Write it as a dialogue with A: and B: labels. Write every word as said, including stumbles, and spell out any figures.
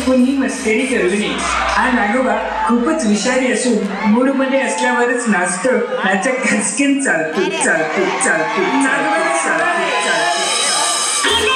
A: चुकून ही मस्करी करू नये. हा नागोबा खूपच विषारी असून मूडमध्ये असल्यावरच नाचतो. नाचा खचकीन चालतो चालतो चालतो चालतो चालतो चालतो.